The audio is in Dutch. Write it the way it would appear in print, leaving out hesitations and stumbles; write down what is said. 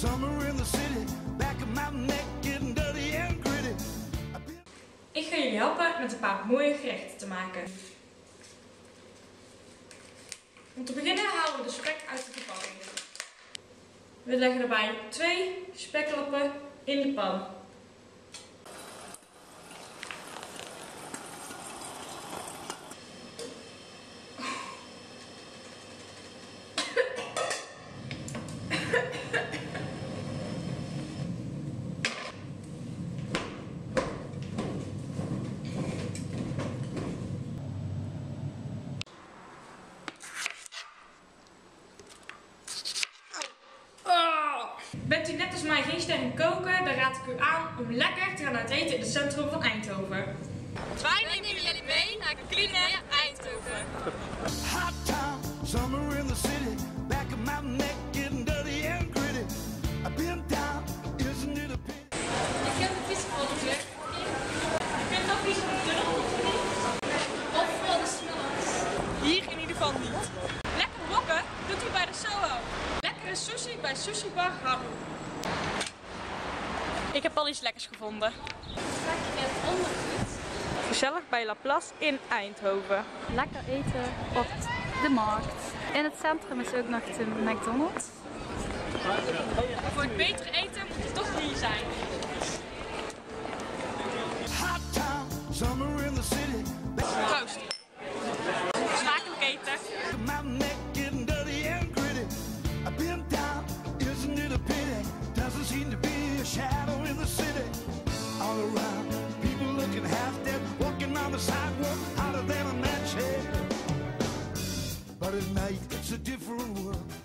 summer in the city, back of my neck getting dirty and gritty. Ik ga jullie helpen met een paar mooie gerechten te maken. Om te beginnen halen we de spek uit de verpakking. We leggen erbij 2 speklappen in de pan. Bent u net als mij geen ster in koken, dan raad ik u aan om lekker te gaan uit eten in het centrum van Eindhoven. Wij nemen jullie mee naar Culinair Eindhoven. Hot town, summer in the city, back of my neck getting dirty and gritty. I've been down, isn't it a pity? Ik heb een vissenpolletje. Je kunt ook kiezen voor de tunnel of voor de snelheid. Hier in ieder geval niet. Lekker wokken doet u bij de Soho. Lekkere sushi bij Sushi Bar Haru. Ik heb al iets lekkers gevonden. Straks in het ondergoed. Gezellig bij La Place in Eindhoven. Lekker eten op de markt. In het centrum is ook nog de McDonald's. Voor het betere eten moet het toch hier zijn. Hot town, summer in the city, Proost. Smakelijk eten. back of my neck getting dirty and gritty. I've been down, isn't it a pity? Doesn't seem to be a shadow in the city. All around, people looking half dead, walking on the sidewalk, hotter than a match head. But at night, it's a different world.